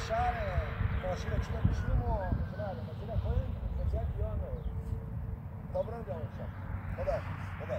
شهر ماشین چی میشیم و مثلا کنیم وضعیت بیان تا برم جوان شد خدا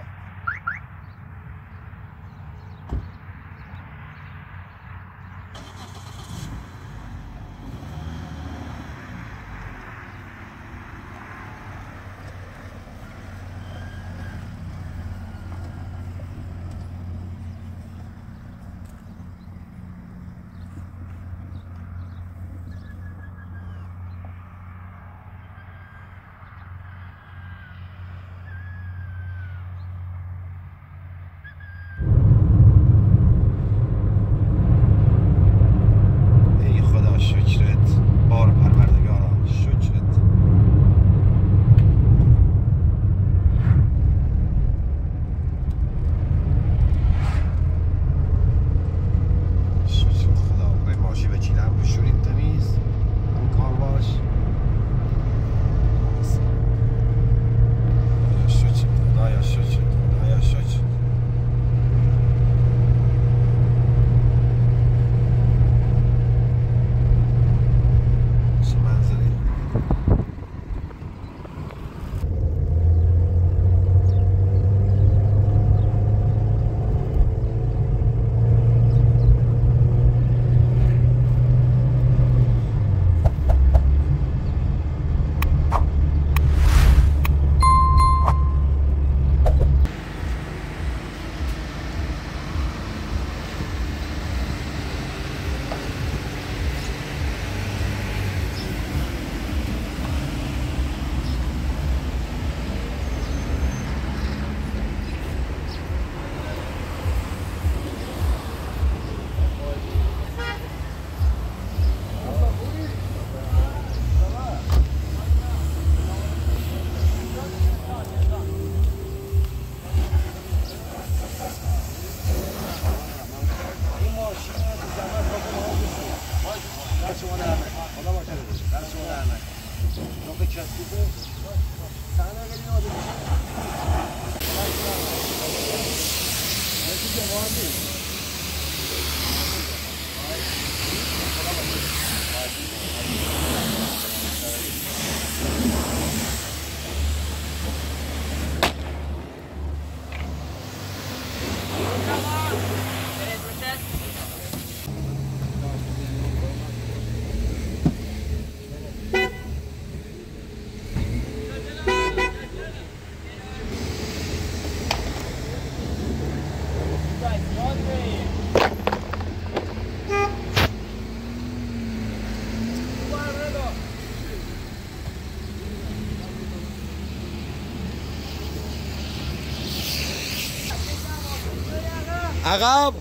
عقب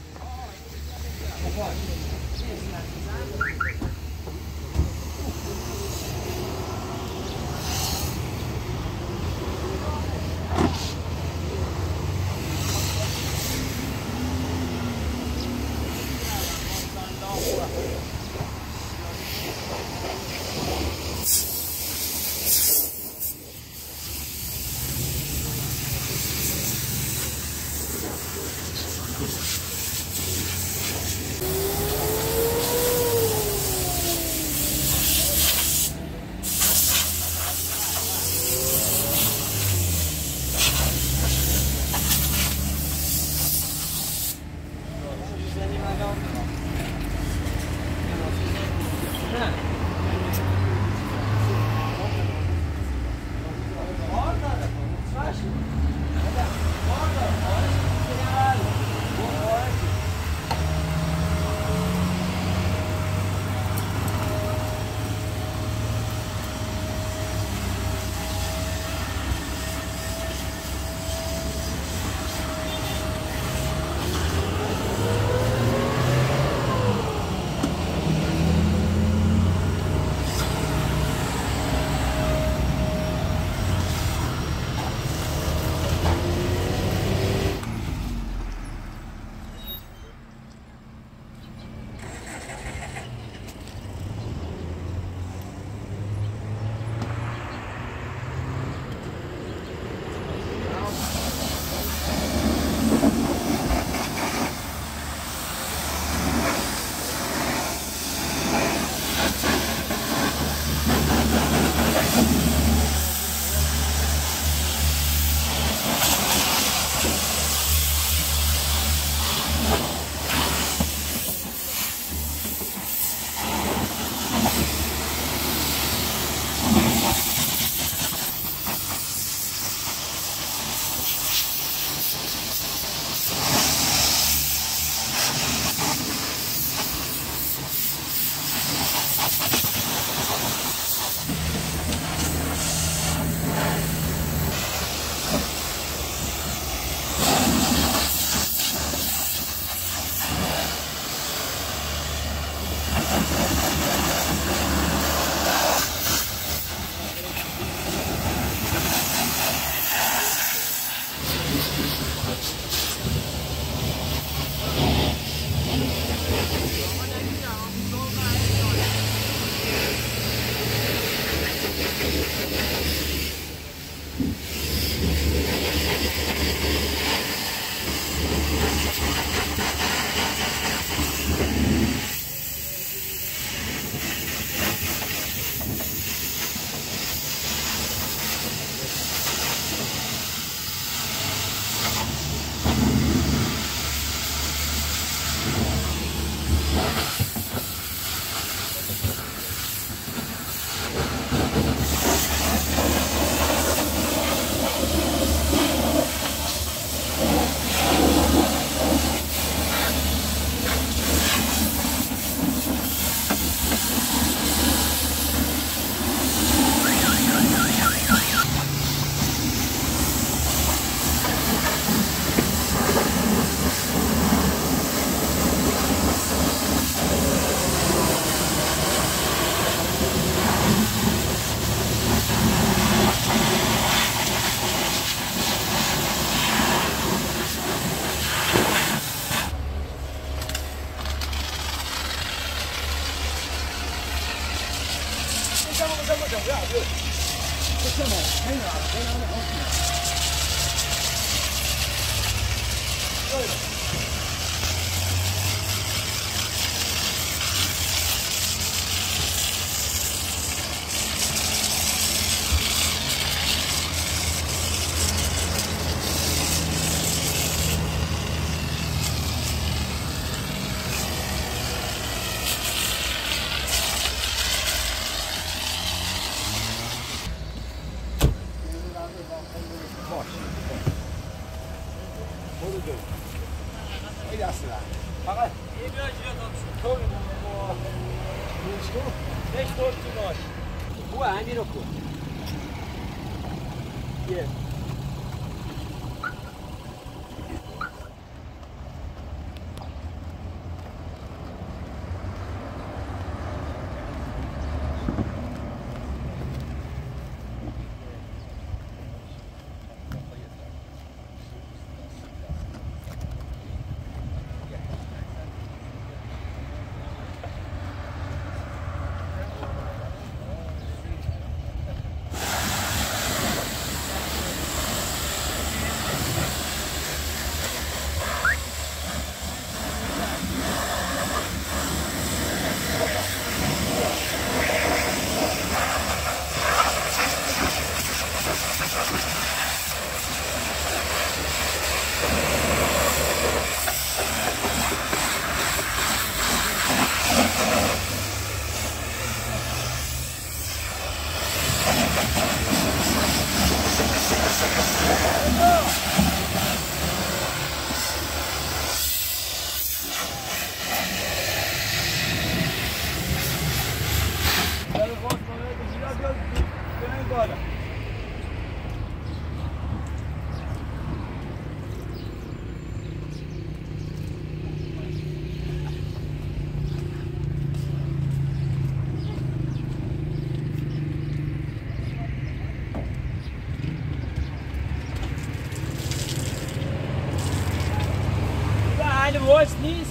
What's this?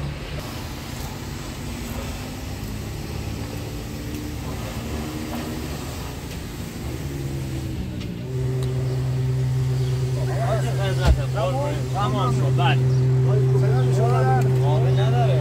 Tamam şo bak. Selam şolar. Abi نداره.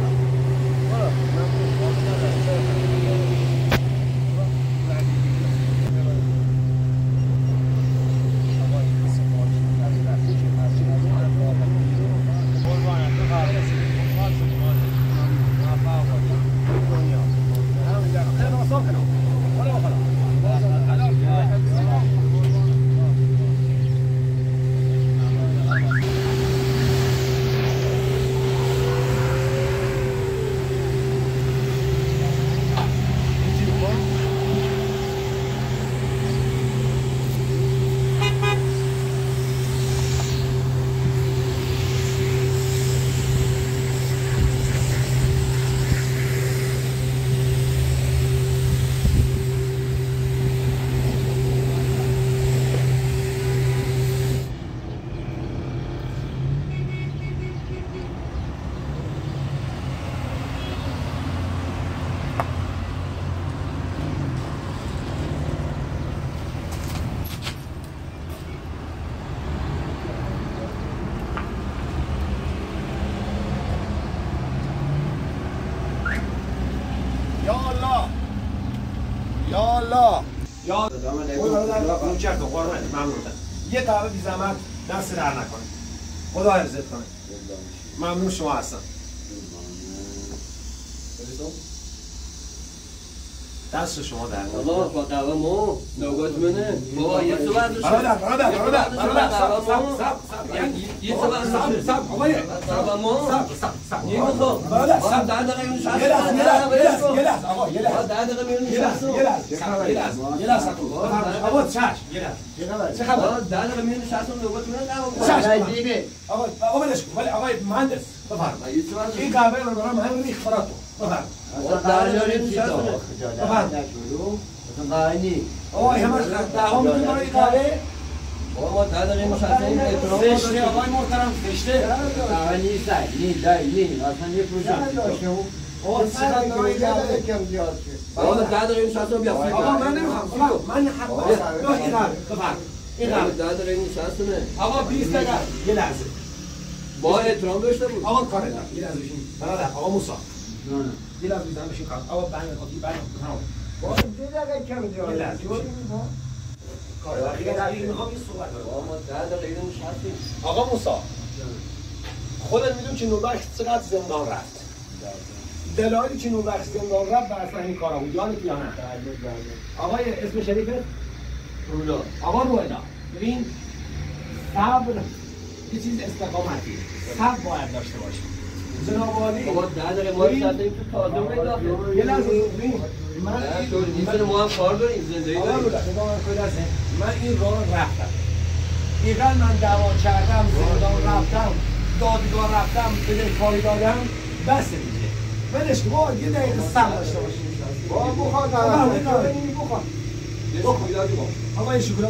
یا نوچه تو قربان ممنونم. یه دعوه بی زحمت دست در نکنه. خدا حفظت کنه. ممنون شما هستم. دست شما در نکنه. الله با قوامو نوبت منه. بابا یه تو برداشت. برادر یه تو برداشت. سب آقای قوامو. سب یه میخوام. برادر سب 10 دقیقه میون شهر. یه لحظه آقا یه لحظه 10 دقیقه میون شهر. یه لحظه آقا چش چه خبر 10 دقیقه میون شهر نوبت منه. چش آقا ولش کن ولی آقای مهندس بفرمایید این قهوه رو برام هم ریخ براتون بفرمایید آقا همش دعوا می‌کنید برای قهوه بابا 10 دقیقه میون شهر این احترام زشته آقای محترم زشته قهوه نیست اصلا یه پروژه داشته آقا چقدر نمی‌گه یکم زیاد شد آقا 10 دقیقه نشستم بیا. آقا من نمیخوام. من حق دارم. این قبل بفرم. این قبل 10 دقیقه نشستم. آقا 20 دقیقه یه لحظه. با احترام داشته بود. آقا کار ندارم. یه لحظه بشین. برادر آقا موسی. نه. یه لحظه بزن بشین کار. آقا بنگ آقا بنگ تمام. با 2 دقیقه کم دیگه. یه لحظه. کار دقیقه میخوام این صحبت کنم. آقا ما 10 دقیقه نشستیم. آقا موسی خودت میدون که نوبخش چقدر زندان رفت. دلایلی که نوبخش زندان رفت بر اصلا این کارا بود یادت یا نه؟ آقای اسم شریفه؟ رولا. آقا رولا ببین صبر یه چیز استقامتی صبر باید داشته باشی. جناب عالی آقا 10 دقیقه ما نشستیم تو تازه اومد. یه لحظه ببین من ما هم کار داریم زندگی آقا داریم. رولا من این راه رفتم. اینقدر من دعوا کردم زندان رفتم دادگاه رفتم بدهکاری دادم بس دیگه ولش کن با یه دقیقه صبر داشته باشیم با بخواد آقا این شکلات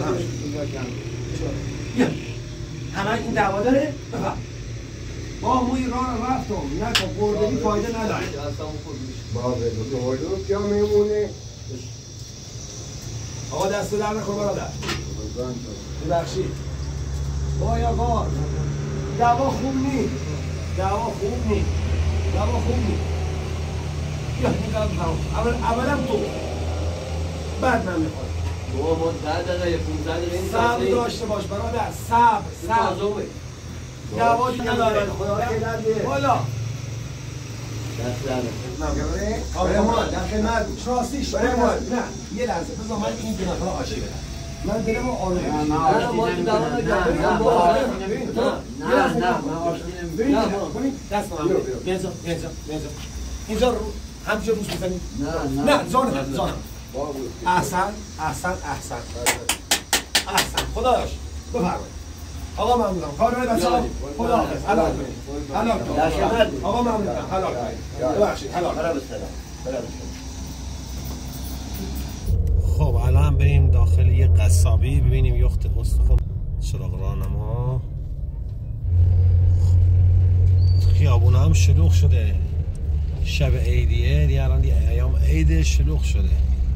همه این دعوا داره با موی راه رفتم نکن بردنی فایده نداره آقا دست در نکن برادر ببخشید وای آقا دعوا خوب نیست دعوا خوب نیست یا این قلب فرام اولا تو بعد من میخواد بابا ما 10 دقیقه 15 دقیقه صبر داشته باش برادر صبر دعوا دیگه نداره بالا دست در آقا در خدمت راستیش نه یه لحظه بذار من این دو نفر آشی بدم من دلمو آروم نه ما تو دعوا نکردیم. نه دست من بنزا اینجا رو همینجا روش بزنید نه زانم احسن خداش بفرمایید آقا ممنونم کار رو بچه‌ها خدا حافظ حلال کنید آقا ممنونم حلال کنید ببخشید حلال خب الان بریم داخل یه قصابی ببینیم یخت استخوان چراغ راهنما خیابون هم شلوغ شده شب عیدیه دیگه الان ایام عید شلوغ شده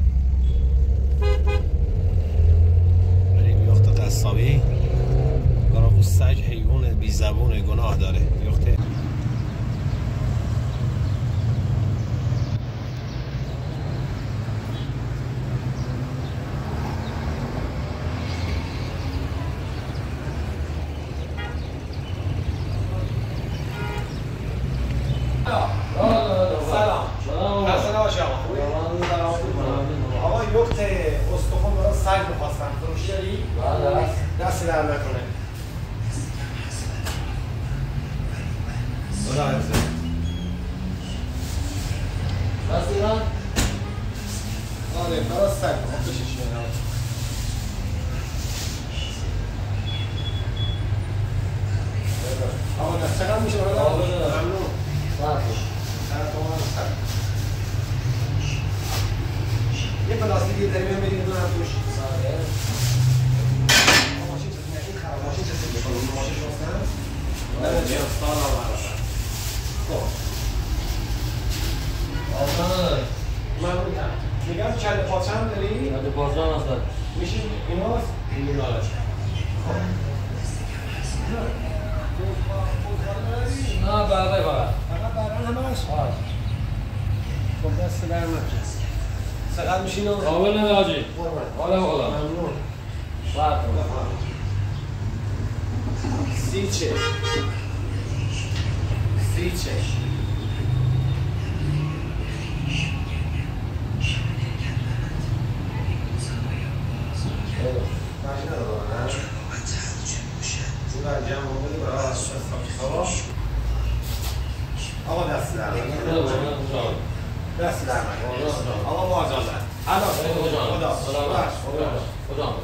بریم یخت قصابی برای اون سج حیوان بی زبون گناه داره یخت دست در نکنه خدا حفظه دست ایران آره برای سر بشش آقا دست چقدر میشه ممنون یه پلاستیکی داریم میریم دو هم توش ماشین چه سیگه کنم؟ ماشین شما نه جیان سال آمده خب ممنون کنم میگم کله پاچه هم داری؟ کله پاچه هم هست میشین ایناست؟ این نالش نه برای فقط برای همش؟ خب دست در نکن چقدر میشین اون؟ قابل نمی آجی حالا ممنون فرد سیچه ماشین رو دارن این جمع بوده برای آقا دست در دست در آقا با اجازه خدا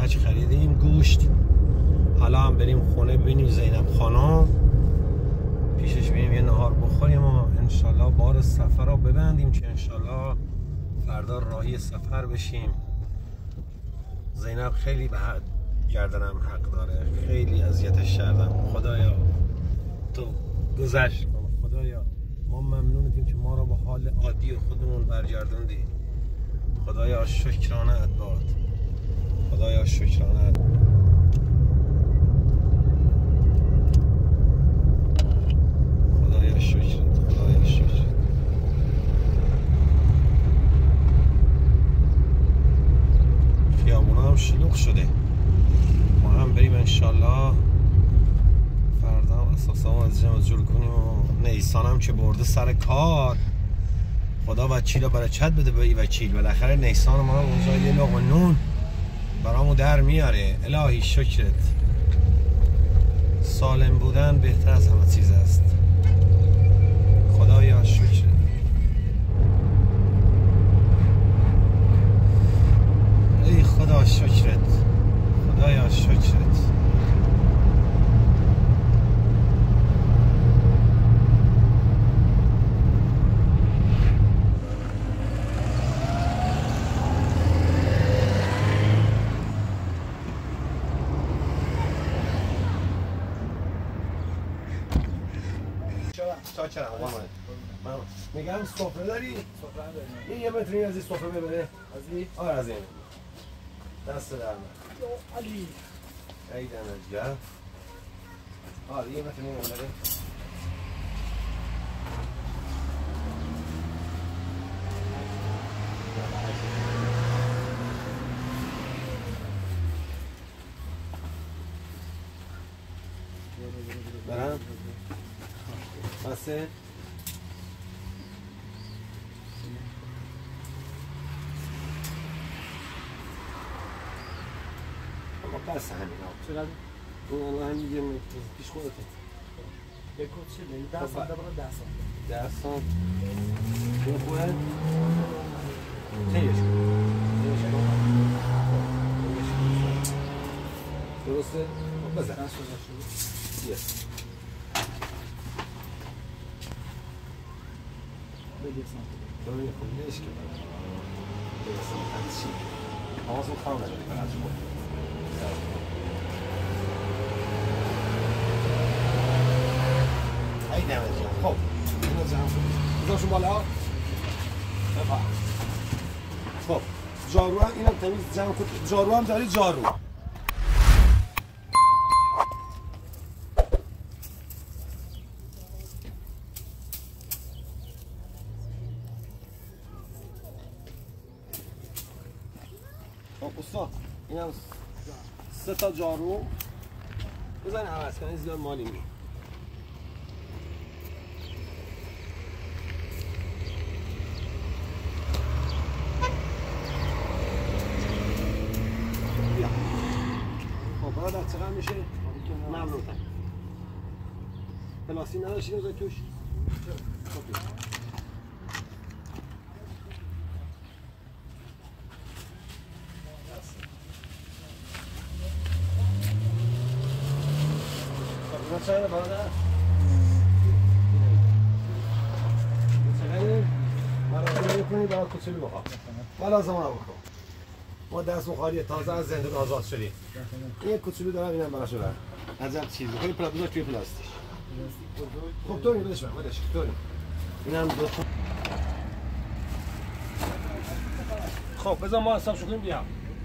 کفش خریدیم گوشت. حالا هم بریم خونه ببینیم زینب خانم، پیشش بریم یه نهار بخوریم و انشالله بار سفر رو ببندیم که انشالله فردا راهی سفر بشیم. زینب خیلی به گردنم حق داره، خیلی اذیتش کردم. خدایا تو گذشت کن، خدایا ما ممنونتیم که ما رو به حال عادی خودمون برگردوندی. خدایا شکرانه باد، خدایا شکرانه. خدایا شکرت، خدایا شکرت. خیابونا هم شلوغ شده. ما هم بریم انشالله فردا هم اساسا از جمع جور کنیم و نیسان هم که برده سر کار. خدا وکیل و برکت بده به ای وکیل. بالاخره نیسان ما اونجا یه لقمه نون برامو در میاره. الهی شکرت. سالم بودن بهتر از همه چیز است. خدایا شکرت. ای خدا شکرت، خدایا شکرت. چاکرم من میگم سفره داری؟ سفره داریم. این یه متری از این سفره ببره. از این؟ آره از این. دست درمه علی ای دمت گرم. آره یه متری ببره. برم بسه اما بس همین چقدر؟ اون الله هم میگه پیش خودته یک کت چیه؟ 10 سانته برای 10 سانته 10 سانت این خوبه؟ تیش درسته؟ بزن یه بگیر سانته تو رو یه خود نیش که بگیر سانت چی؟ حواسم خواهم نداری برای خود ای دمت گرم. خب اینو جمع کنید بذارشون بالا بفرم. خب جارو هم اینم تمیز جمع کنید. جارو هم داری؟ جارو خب استاد اینم 3 تا جارو بزن عوض کنید زیاد مالی می بیا. خب برادر چقدر میشه؟ ممنونم. پلاستیک نداشتید بذاری توش؟ خب بیا. چقدر برادر؟ چقدر؟ مرا کنی برای کوچولو بخواه. ما لازم رو بکن. ما دست بخاری تازه از زندان آزاد شدیم. این کوچولو دارم اینم براشو برم. عجب چیزی. خیلی بذار توی پلاستیک. خب تو بدش من، بدش. تو اینم دو تا. خب بذار ما حساب کنیم بیام.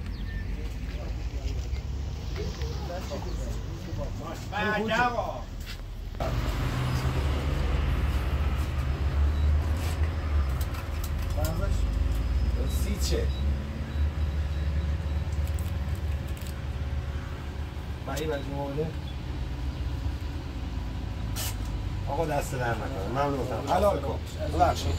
سیچه بایی مجموعه بوده آقا دست در نکنه ممنونم حلال کن ببخشید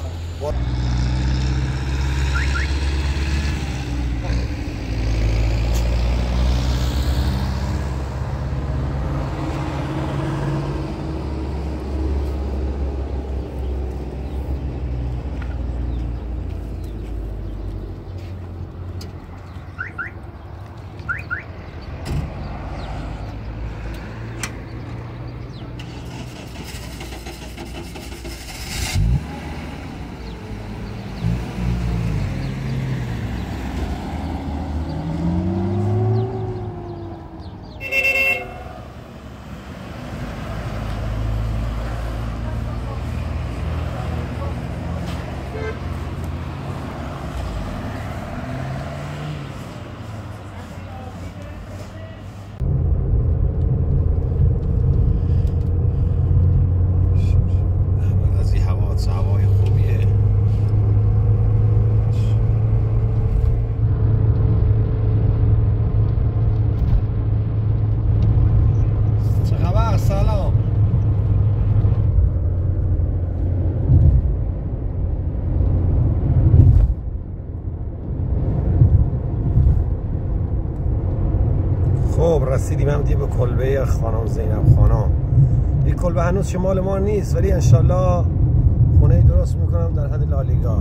خب رسیدیم هم دیگه به کلبه خانم زینب خانم. این کلبه هنوز شمال ما نیست ولی انشالله خونه درست میکنم در حد لالیگا.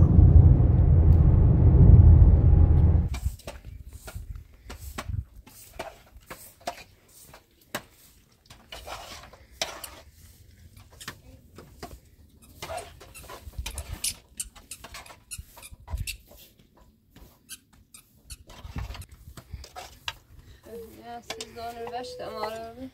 Siz de onu başta mı arıyordu?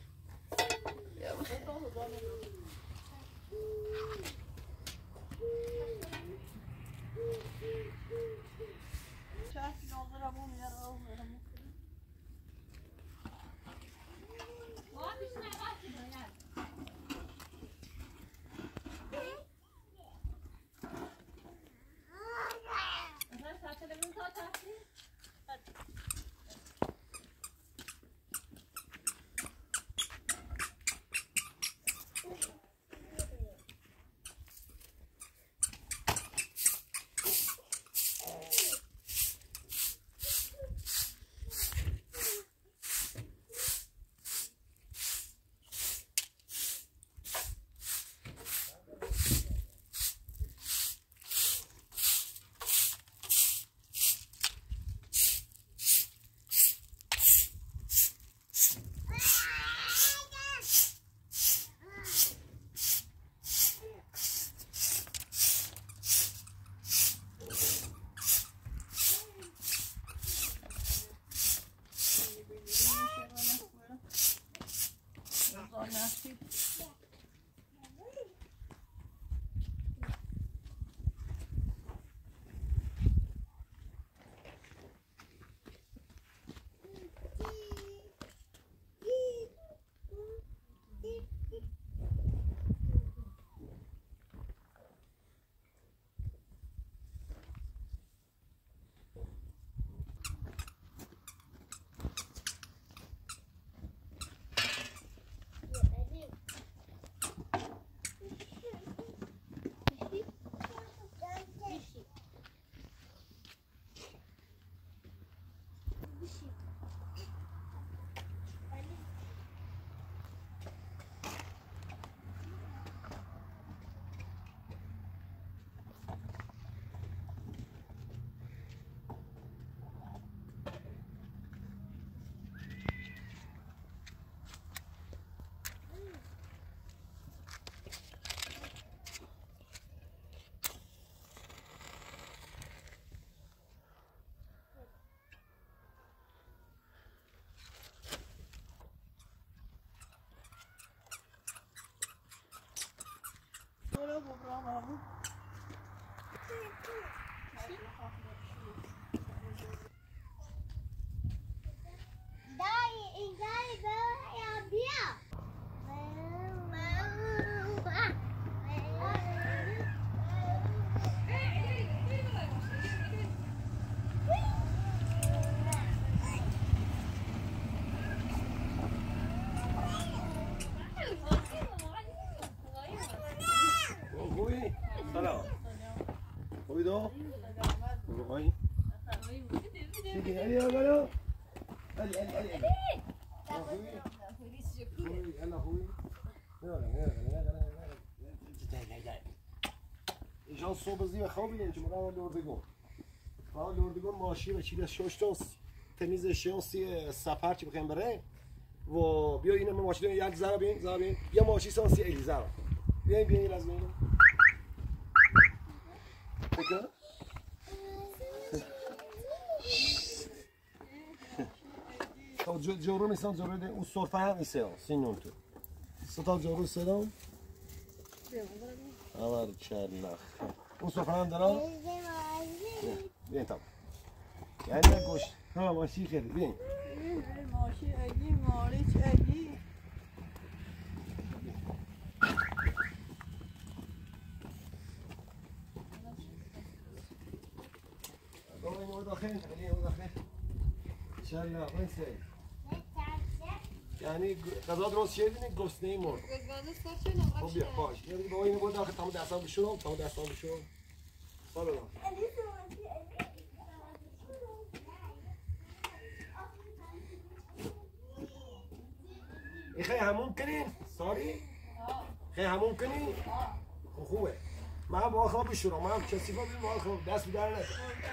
اینجا صبح زیر خوابیدیم که مرا لردگون لردگون ماشی و چیز ششتون تمیز شانسی سفر چی بخیم بره و بیا اینم ماشین یک زربین یا ماشی سانسی الیزا بیاین از اینو بکن تا جورو میسان جورو ده اون سرفه هم میسه سینون تو ستا جورو سلام آور چرنخ اون سرفه هم دارم بیاین تام یعنی گوش ها ماشی خیلی بیاین ماشی اگی ماریچ اگی یعنی غذا درست شدی گوسنه مرد. خب بیا باش. یعنی با این بود داخل تمام دستام بشورم. سلام. خیلی همون کنین ساری؟ خیلی همون کنین؟ خوبه من با خواب بشورم من کسی با بیم خواب دست بیدار نکن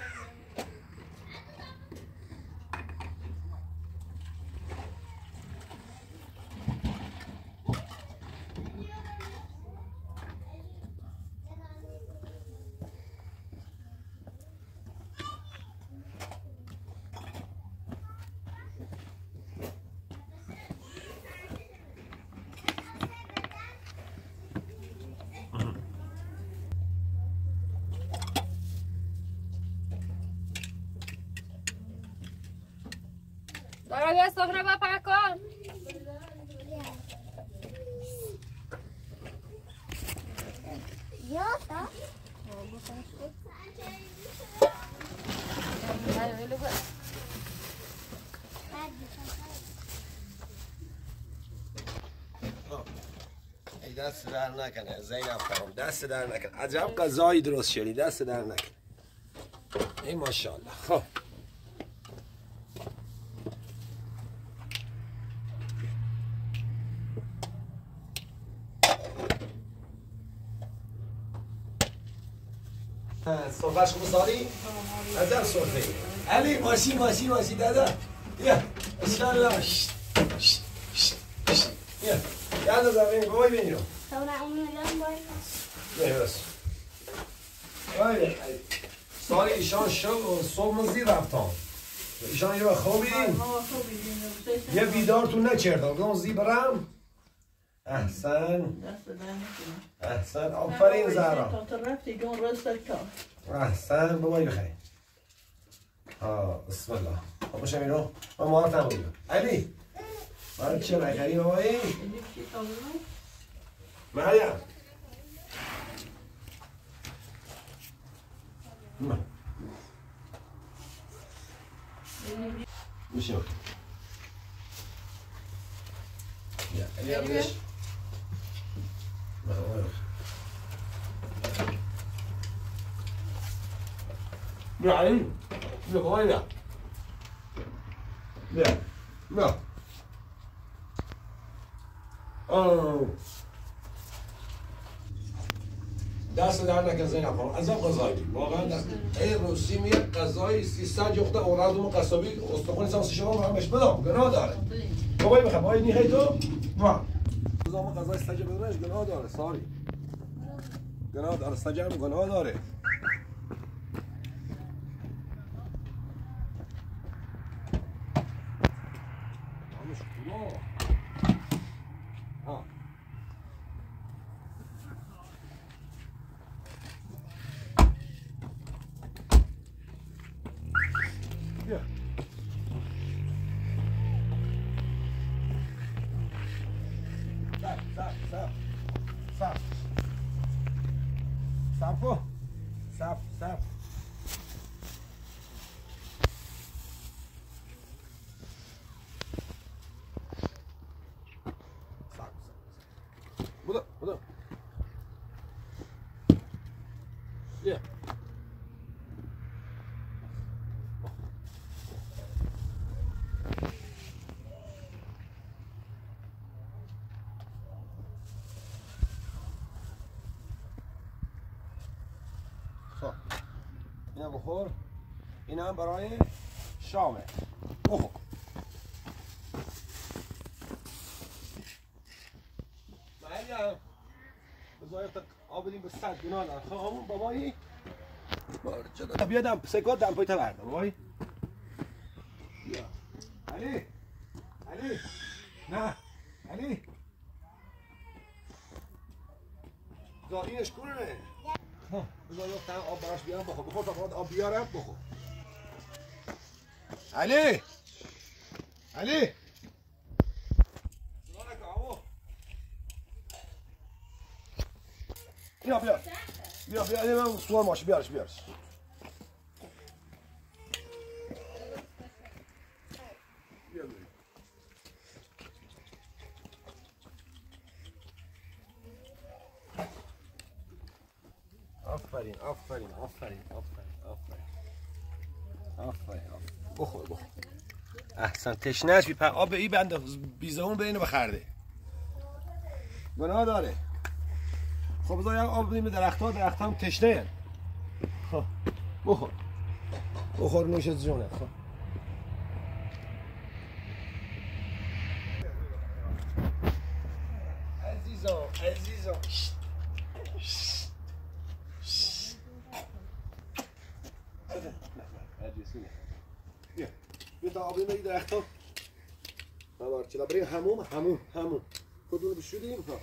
دارم یه سخره بپر کن یا تا ای دست در نکنه زینب خانم دست در نکنه عجب غذایی درست شدی دست در نکنه ای ماشاءالله خب صرفش خوب ساری؟ عجب صرفه علی ماشی دادا یا اشالله یا یاد زمین بای بینیم طبعا اون میگم باید نه بس ساری ایشان صبح مزی رفتم ایشان یه خوابیدیم یه بیدار تو نکردم گفتم زی برم احسن آفرین زهرا احسن بابایی بخیر بسم الله بابا شمیرو من مارتم بودیم علی من چه نکردی بابایی مریم میشه علی عبدش بیا علی بیا بابایی بیا دست در نکن زینب خانم عجب غذایی واقعا ای روسی میگه غذای 300 جفت اورادوم قصابی استخوان سانسی شما هم بهش بدم گناه داره بابایی بخواه بابایی نیخی تو با نظام غذای سجه بدونش گناه داره ساری گناه داره سجه هم گناه داره صف بودو بیا خب اینا بخور اینا هم برای شامه بخور مریم بذار آب بدیم به صد گناه دارم خب همون بابایی بیا دم سکات دم پایتا بردم بابایی بیا علی نه علی دارینش کنه بذار یه تن آب براش بیارم بخور تا برات آب بیارم بخور علی بیا من سوار ماشی بیارش آفرین بخور احسن تشنهش آب ای بنده بیزمون برینو بخرده گناه داره. خب بذار یک آب بدیم به درخت‌ها، درخت‌ها هم تشنه. خب بخور. بخور نوش جونه. خب عزیزم بیا تا آبی میگی درخت ها بابار چلا بریم همون کدوم بشودیم ها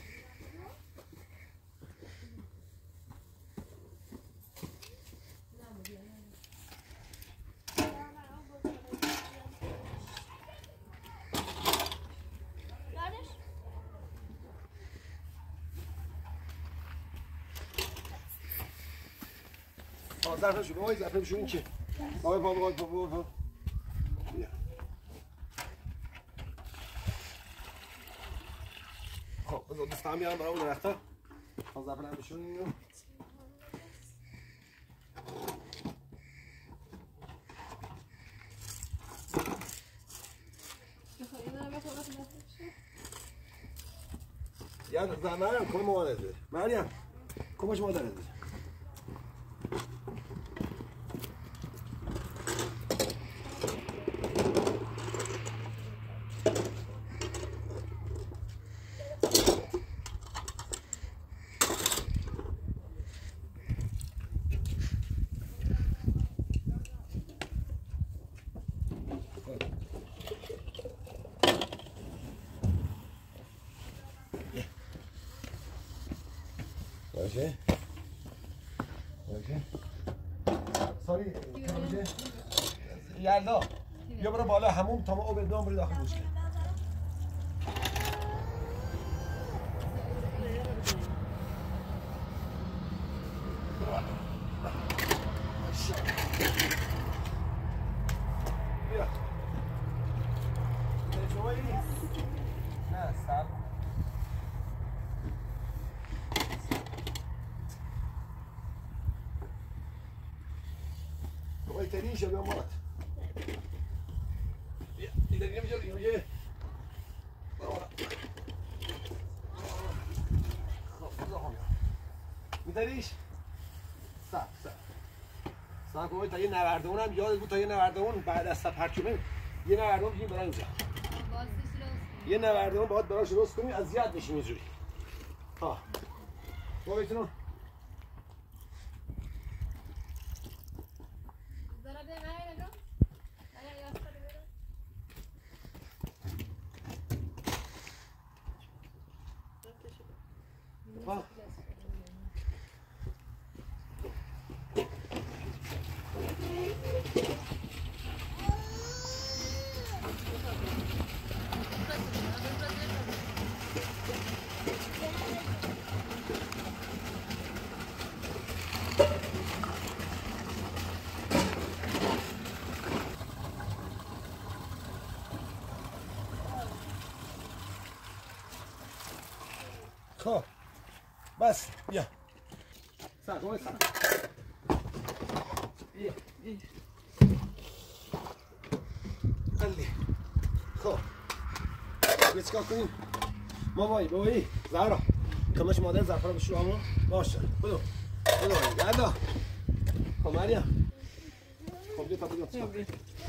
ظرف شو بابای ظرف شو این چه بابا بیا خب بذار دستم بیارم برای اون درختا ظرف هم بشون اینو یا زمان کم مادر مریم کمش مادر باشه ساری یلدا بیا برو بالا همون تا ما آب دام برو داخل بوش بیا تجوی نه سب تريش يا مرات إذا يمجر می‌داریش ساعت کوی تا یه نوردون هم یاد بود تا یه نوردون بعد از سفرچونه یه نوردون بگیم برای اونجا یه نوردون باید براش درست کنیم اذیت میشیم اینجوری ها با بیتونون خب بس بیا ساعت بیا علی خب بیا چیکار کنیم بابایی زهرا کمش مادر زعفران بشور همون باشه بدو یادا خب مریم خب بیا تا بگم چیکار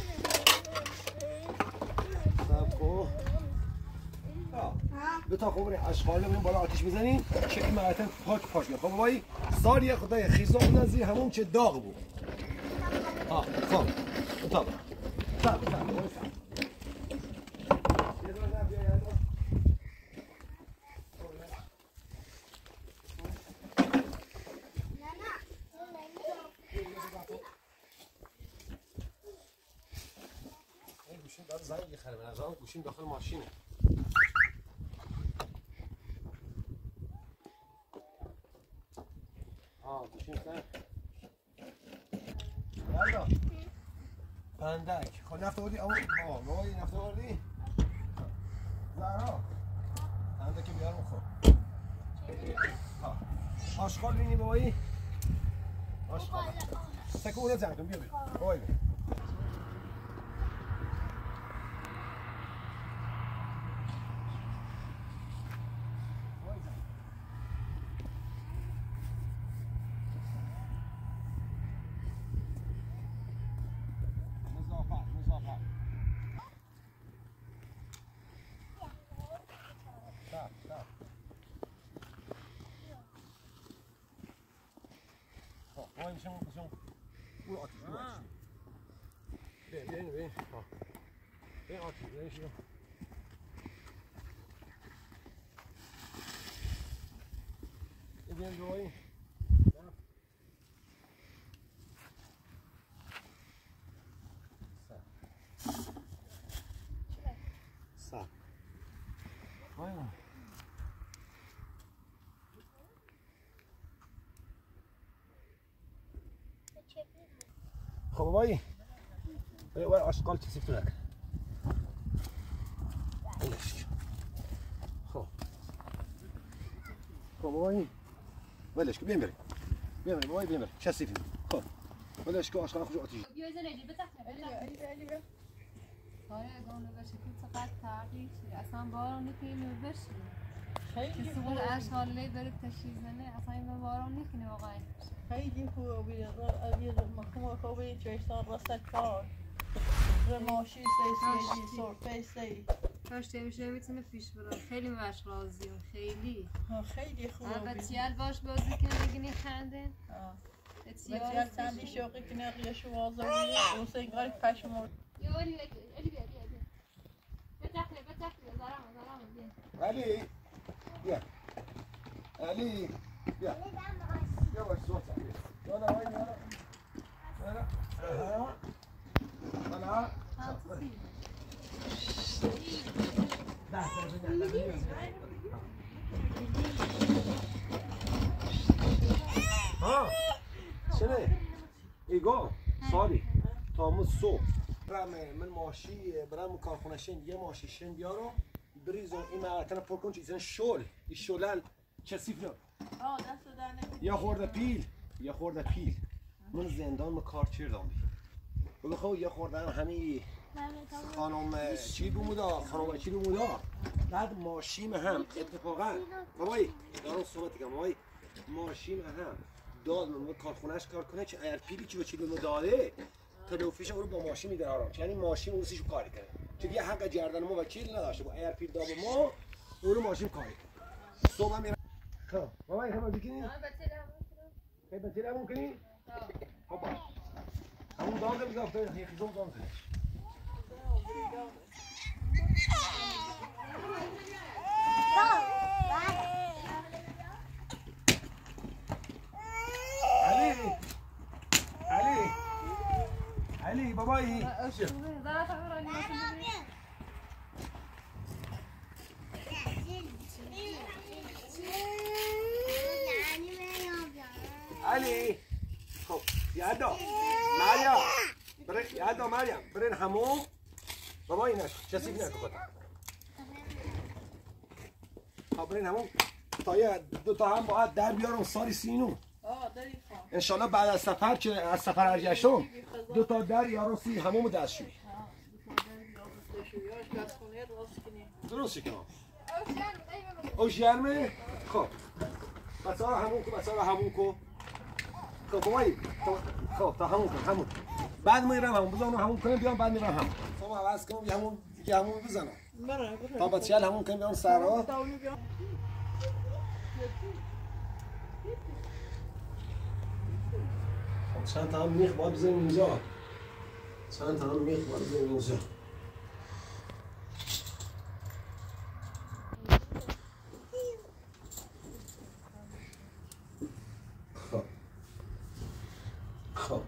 به تا خوب اشغال نمیم بالا آتیش میزنیم که این مرتب پاک بیاد خب بابایی سالیه خدای خیزا اون از همون که داغ بود خب تا گوشیم داره زنگ بخره به نظرم گوشیم داخل ماشینه گوشیم سر یالا پندک خب نفت آوردی بابایی نفت آوردی زهرا پندک بیارم خب آشغال بینی بابایی آشغال سکه اونو زنگ کن بیا بابایی بابا میشم اون آتیش بین بین این آتیش بین شو بین جوایی سا آیا خب بابایی وای اشغال چیزی تو نکن خب بابایی ولش کن بیم بریم بابایی بیم بریم کثیفی خب ولش کن اشغال خوش آتیش بیا زنی بتاخر آره گونه باشه که چقدر تغییر شد اصلا بارون نکنه بشه خیلی سوال اشغالی برای تشییزنه اصلا این بارون نکنه واقعا خیلی خوبه مخمور خوبه چشتان رسک کار رماشی سیسی سرفه سی کاش میشه میتونه پیش بره خیلی باش راضیم خیلی خیلی خوبه بچیال باش بازی کنه بگینی خنده بچیال چندی شوقی کنه قیشو وازوی دوسته انگاری پشمور یا ولی بیا بتخلی زرام بیا علی بیا علی بیا بیا باش صوت یالا وای یالا ها شنه ایگو ساری تاموز صبح برم من ماشی برم کارخونشین یه ماشیشین بیارم بریزم این مغتن پر کن چیزن شل این شلل کثیف نه دست دارنه یه خورده پیل من زندان ما کار چیردم بگو خب یه خورده همه خانم چی بومودا خانم چی بومودا بعد ماشیم هم اتفاقا بابایی دارم صحبت کنم بابایی ماشیم هم داد من کارخونهش کار کنه چه اگر پیلی که به چی بومو داده تلوفیش رو با ماشین میدارم یعنی ماشین اونسیشو کاری کنه چون یه حق گردن ما وکیل نداشته با ایر پیر داد ما رو ماشین کاری کنه صبح میرم خب بابایی خب بکنی بچه‌ها ممکنی خب همون داده میذاره یه خیزم داده علی بابایی علی خب یادا مریم برین همون بابایی کسی نکن خب برین همون تا یه دو تا هم باید در بیارم ساری سینو انشالله بعد از سفر که از سفر ارجشتم دو تا در یارو سی همون دستشویی درست کنم او جرمه خب بسا همون کو خب بابایی خب تا همون بعد میرم همون بزنم همون کنم بیام بعد میرم همون خب عوض کنم همون بزنم تا بچه‌ها همون کنم بیام سرا چند تا هم میخ باید بزنیم اینجا خب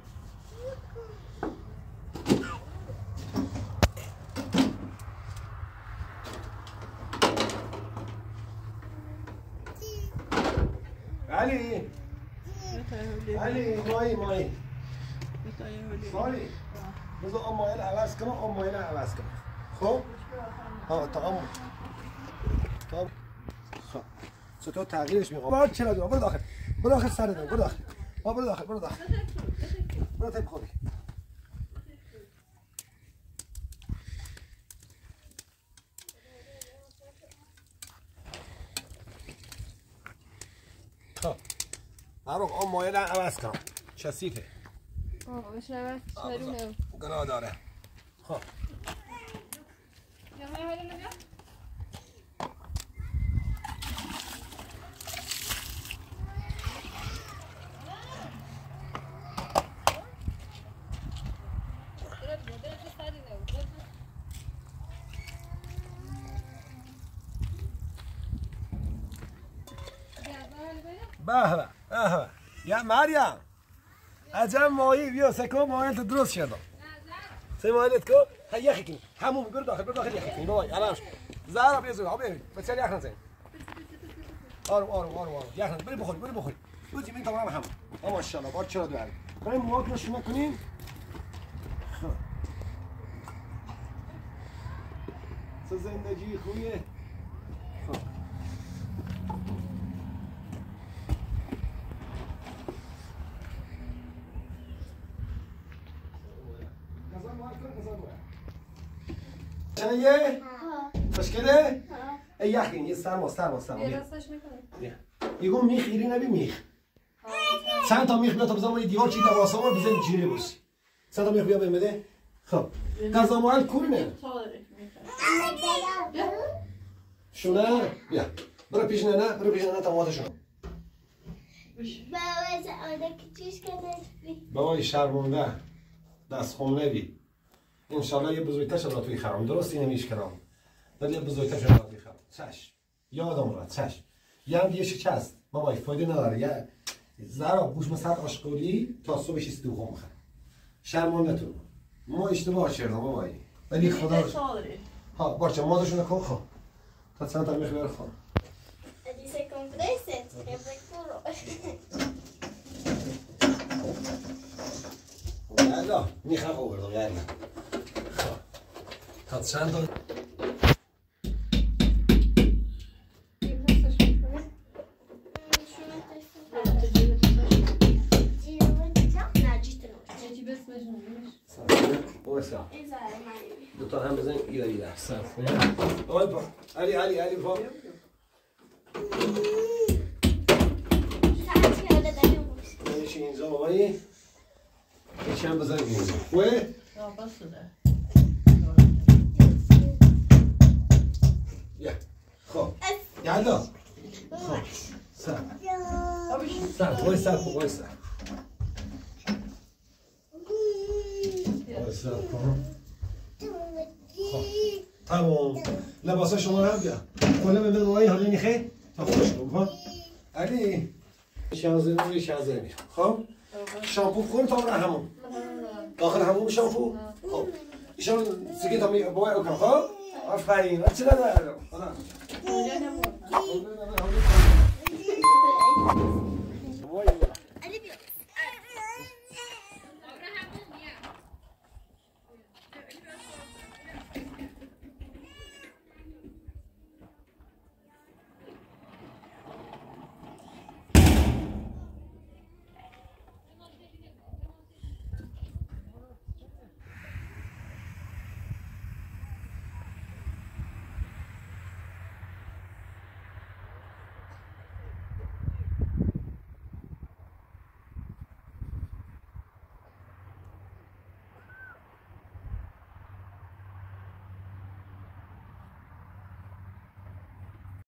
علی مایی ساری بذار اون مایل عوض کنم خب تا خب چطور تغییرش میخوام بار چرا دو برو داخل سر دو برو داخل برو تیم خوبی خب معروف اون مایل عوض کنم کثیفه بشه عوض چرونه گناه داره خب به به. یا مریم عجب ماهی بیا سکو ماهیت درست شد سه ماهیت کو هيا کنی همون برو داخل یخی کنی بابا الان زهرا بیا زود ببین بچه یخ نزن آروم یخ نزن بری بخوری برو زمین تمام هم ماشاءالله بار چرا داری بریم موات رو شونه کنیم چه زندگی خوبیه چنیه؟ مشکله؟ یخین یه سرما یگو میخ ایری نبی میخ چند تا میخ بیا تا بزنم دیوار چی دواسا ما بزنیم جیره بوسی چند تا میخ بیا بهم بده خب غذا محل کورنه شونه بیا برو پیش نه تماته شونه بابای شرمونده دست خم نبی انشالله یه بزرگتر شد توی خرام درست اینه میشکرام ولی یه بزرگتر شد توی خرام چشم یادم را چشم یه هم دیگه شکست بابای فایده نداره یه زرا بوش مسد آشکولی تا صبح شیست دو خم خرم شرمانده تو ما اشتباه کردم بابای ولی خدا ها باشه مازشون کن خب تا چند تا میخوای خب Dice comprese, che pecoro. یالا میخوام آوردم یالا تا چند تا دو تا هم بزنیم ایرانی در صرف علی پا نمیشه اینجا بابایی یکی هم بزنیم اینجا خوبه؟ یا خب یالا خب سر وایسا تمام لباسا شما رو هم بیا کلا به بابایی حالا نیخه تا خوش کن علی 16 میخوام خب شامپو کن تا برای همون داخل همون شامپو خب ایشان سیگه تا بابای اوکم خب آفرین چرا ندارم